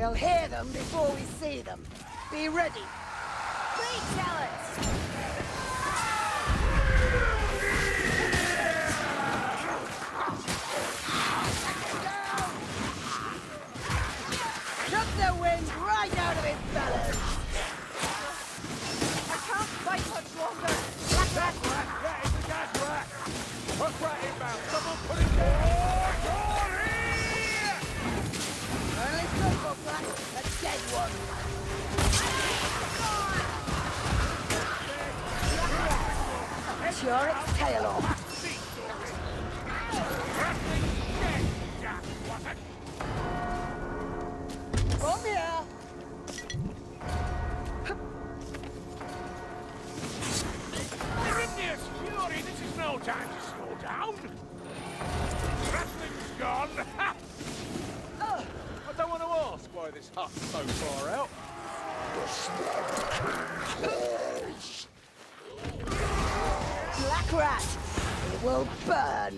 We'll hear them before we see them. Be ready. Please tell us! Took the wind right out of his bellows. I can't fight much longer! Gas rack! That is the gas rack! Hook rat inbound! Someone put it down! Only purple black, a dead one. Sure its tail off. Come here. Meridius Fury, this is no time to slow down! Rattling's gone! I don't want to ask why this hut's so far out. Black rat. It will burn.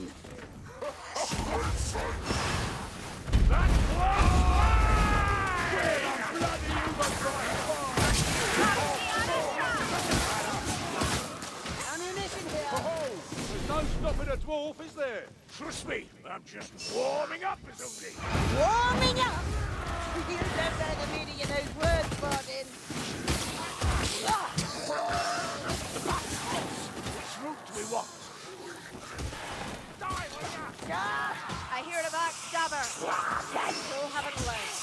That's blood! Where the bloody Ammunition here. Oh, there's no stopping a dwarf, is there? Trust me, I'm just warming up, Bazooki. Warming up. You don't know the meaning of those words, Martin. Which route do we want? Die, Winger! I hear the backstabber! Still haven't learned.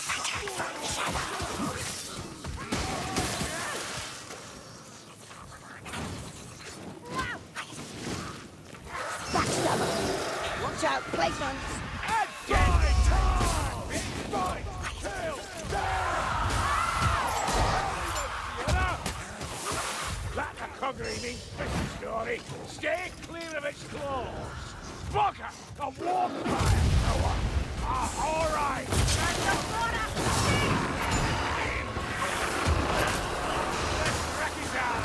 Backstabber. Watch out, placements. And die! Bite! Tail! Like the coggery story. Stay clear of its claws. Bugger! A warp fire! All right! Let's crack it down!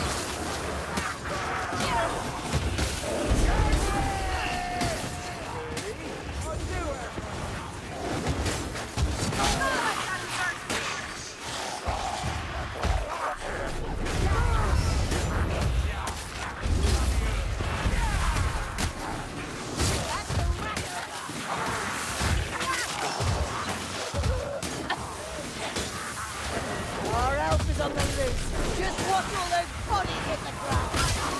Our elf is on the loose. Just watch all those bodies hit the ground.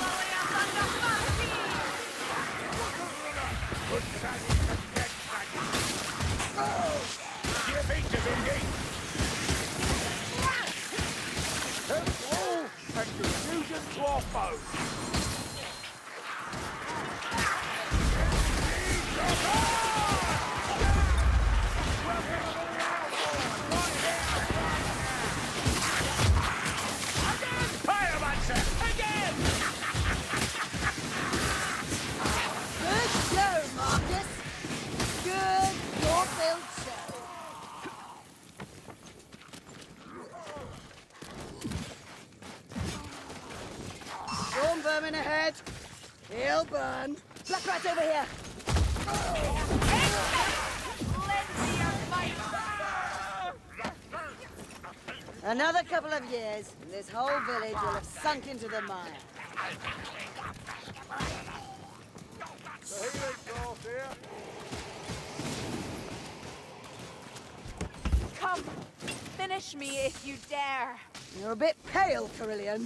Good saggy and dead saggy. Your feet, Bazooki! Help all and confusion to our foes! Pyromancer! Again! Good show, Marcus. Good Warfield show. Storm vermin ahead. He'll burn. Black rat's over here. Another couple of years, and this whole village will have sunk into the mire. The healing draft here. Come, finish me if you dare. You're a bit pale, Carillion.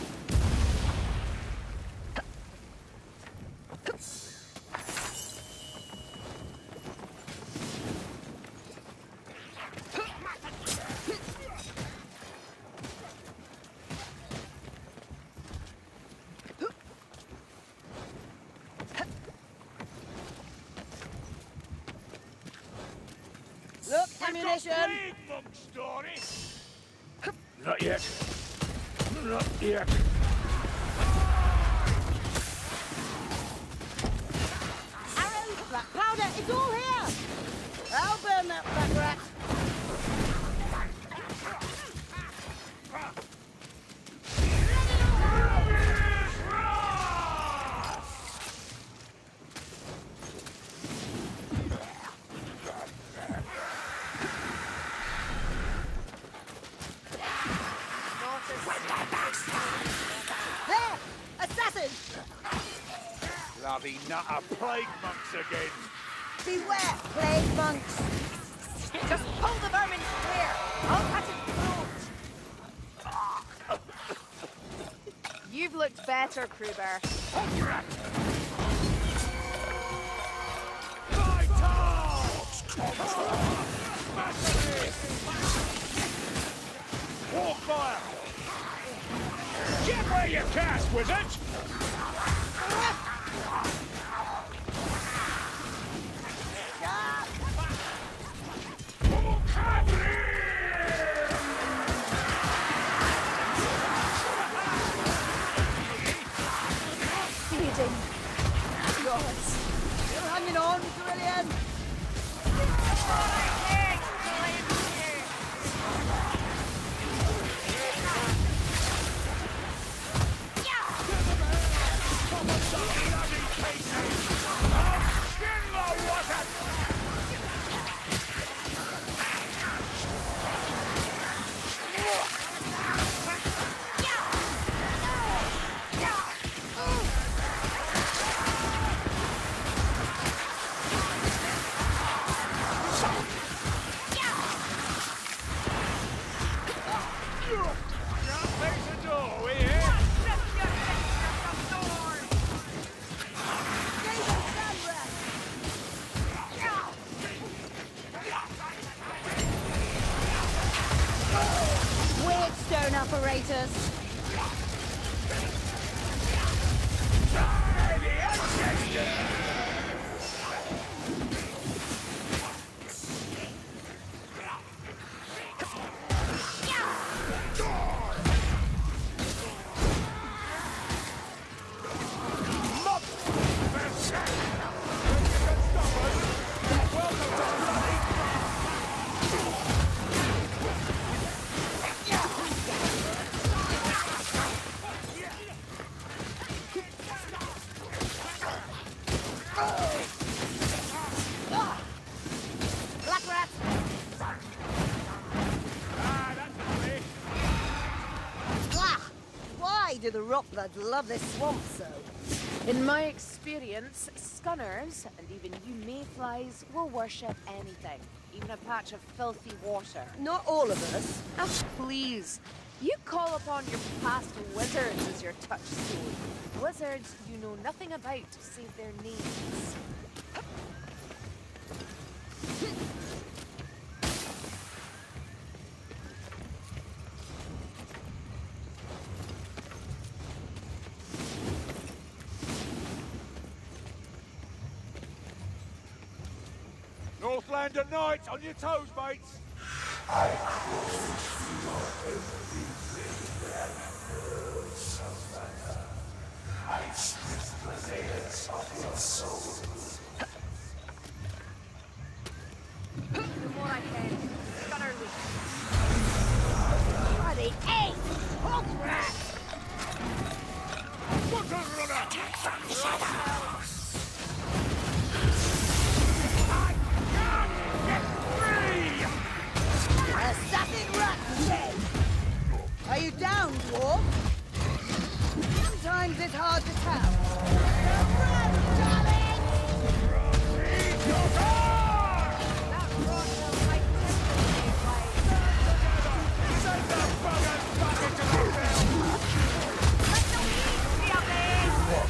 Look, ammunition! Plague monk story. Not yet. Not yet. Arrows, black powder, it's all here! I'll burn that black rat. bloody nutter plague monks again. Beware, plague monks. Just pull the vermin clear. I'll cut its throat. You've looked better, Kruber. Walk fire! Get where you cast, wizard! Feeding. Gods. You're hanging on, Brilliant. Stone operators. Do the rockbloods love this swamp so? In my experience, skunners, and even you mayflies, will worship anything. Even a patch of filthy water. Not all of us. Oh, please. You call upon your past wizards as your touchstone. Wizards you know nothing about save their names. Northlander Knights, on your toes, mates! I crawled through everything I stripped the layers of your soul. The more I can, gunner leak. Bloody eight! Hog rat! What's a runner? From the shadows. Assassin rat dead! Are you down, dwarf? Sometimes it's hard to tell. Run, darling! Eat your heart! That Rockwell might tempt Send the buggers back into the field! Let the weeds be up there!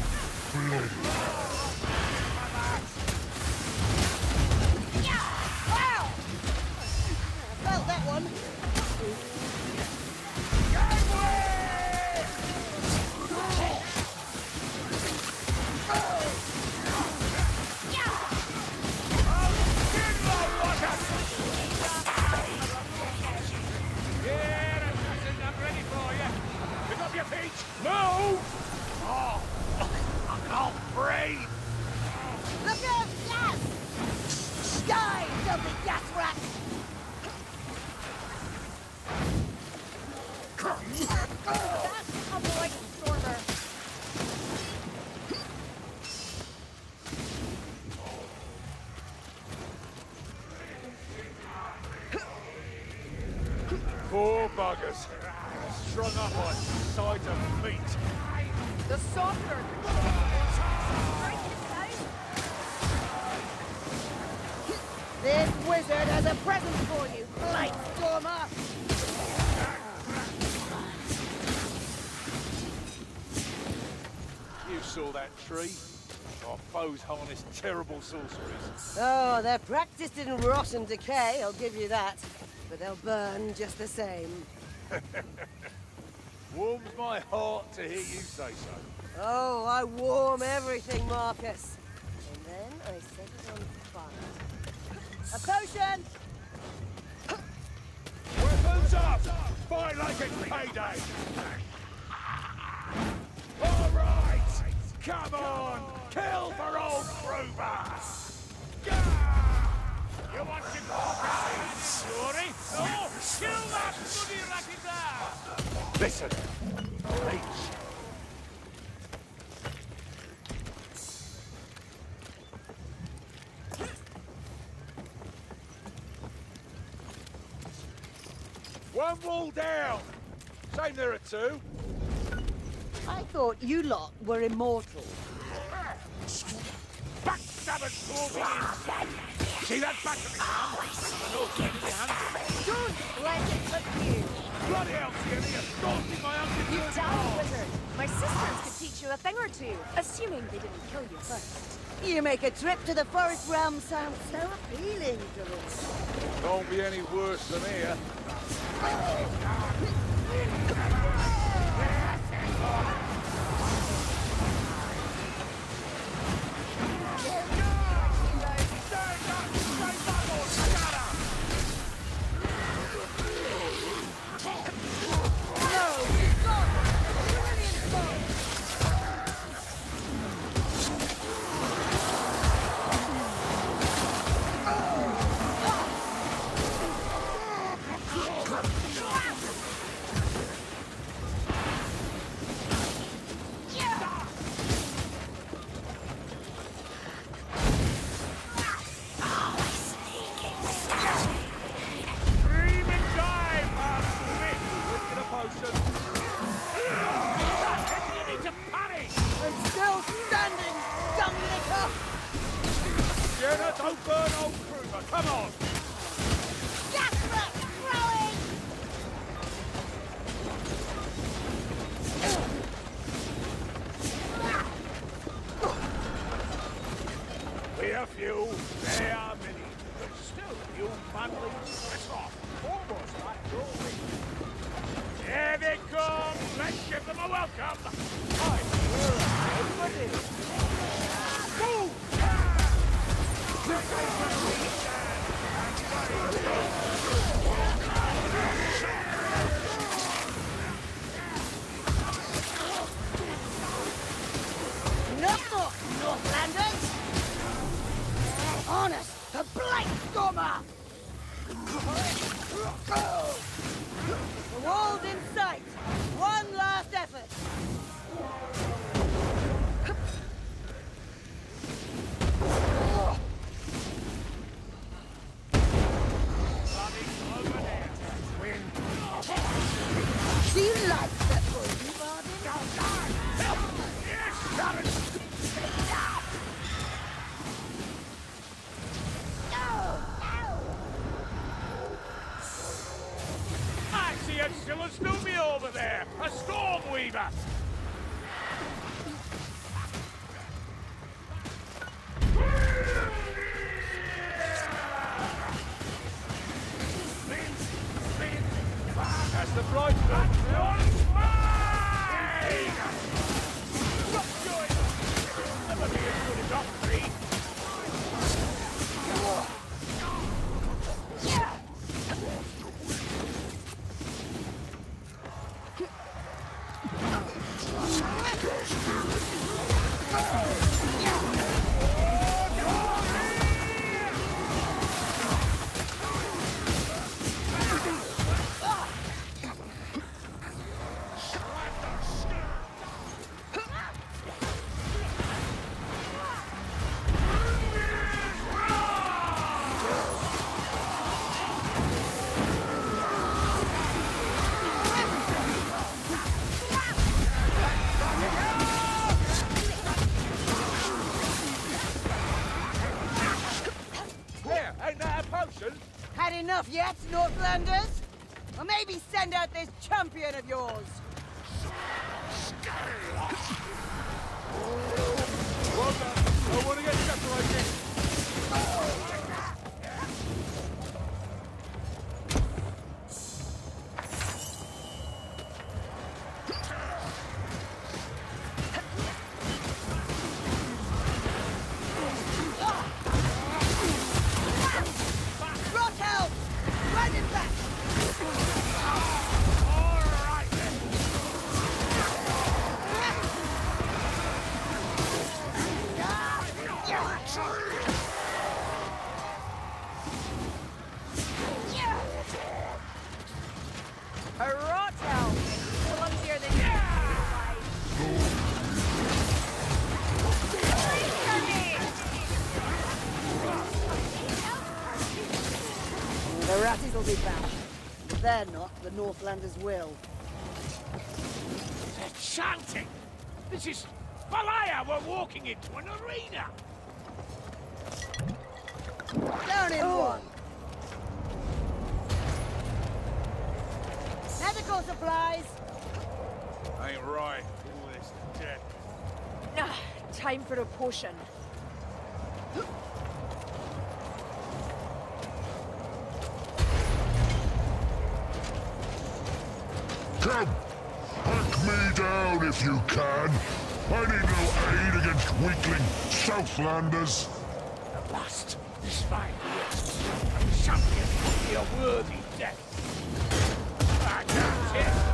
Wow! Felt that one. Move! Oh, I can't breathe! Look out, gas! Die, filthy gas rat! That's a Blight Stormer. Poor buggers. Strung up on sight of meat. The softer. This wizard has a present for you, Blightstormer! You saw that tree? Our foes harness terrible sorceries. Oh, they're practiced in rot and decay, I'll give you that. But they'll burn just the same. Warms my heart to hear you say so. Oh, I warm everything, Marcus. And then I set it on fire. A potion! Weapons up! Fight like it's payday! All right! Come on! Kill for old Kruber! You want to go story? No! Kill that bloody Rakida! Listen! Leech! One wall down! Same there are two. I thought you lot were immortal. Backstabbers moving in! See that back of me? No, take me hand. Don't let it slip you. Bloody hell, Tierney, you're stalking my uncle! You damn wizard. My sisters could teach you a thing or two, assuming they didn't kill you first. You make a trip to the forest realm sound so appealing to me. Don't be any worse than here. Don't burn old Kruber, come on! Jasper, throwing! We are few, they are many, but still you manlings press off, almost like drawing. Here they come, let's give them a welcome! Hi, we're ready. Move! Northlanders! Honest, a Blightstormer! The wall's in sight! One last effort! Do you like that poison, Bardin? Yes, Sharon! I see a still a Snoopy over there! A Stormweaver! That's the bright one! That's mine! Stop doing it! Never be as good as Osprey! Had enough yet, Northlanders? Or maybe send out this champion of yours? Well done. I want to get separated. Rothelm! Run it back! All right then. A Rothelm! Clumsier than you. The Ratties will be back. If they're not, the Northlanders will. They're chanting. This is Valaya. We're walking into an arena. Down in one. Medical supplies. Ain't right. All this death. Ah, time for a potion. Come! Hunt me down if you can. I need no aid against weakling Southlanders. The last is mine. A champion will be a worthy death. Ah, that's it.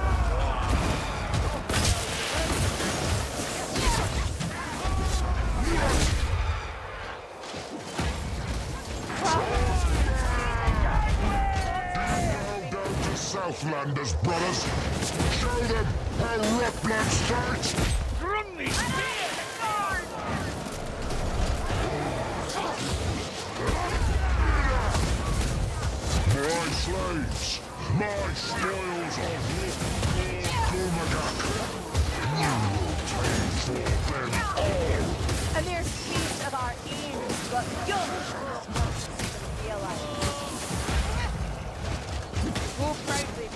Bow down to Southlanders, brothers. Show them how Rutland's fight. Run me spear! My slaves, my spoils of Kumagak. You will pay for them all. And there's taste of our aim, but you'll realize. Go proudly,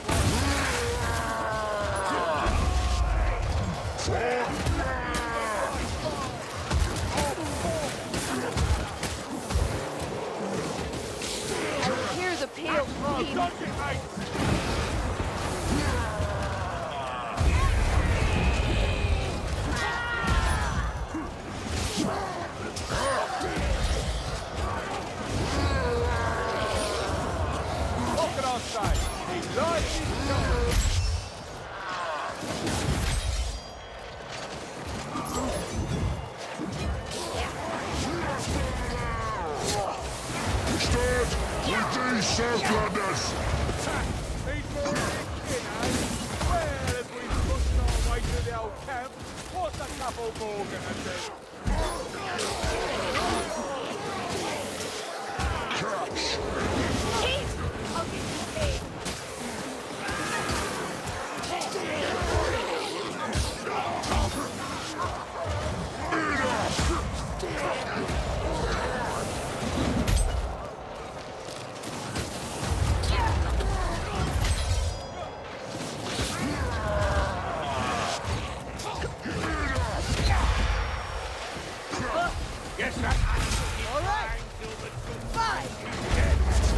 I hear the pale flame. Dodge it, mate! What can I say? He likes his job. Stand with these Southlanders. He's more than kin, eh? Well, as we pushed our way to the old camp, what's a couple more gonna do? Catch. Keith! I'll give you paid. Yes, that's All right. till the good Five. dead.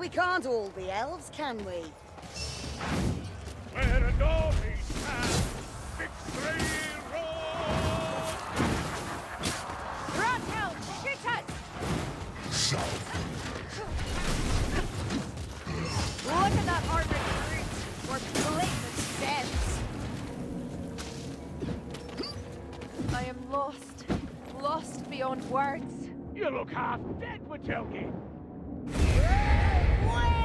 We can't all be elves, can we? Where a Norby stands, victory roars! Rathel, shoot us! So, Look at that armored brute! Or blatant sense! I am lost. Lost beyond words. You look half dead, Matilda. Wait!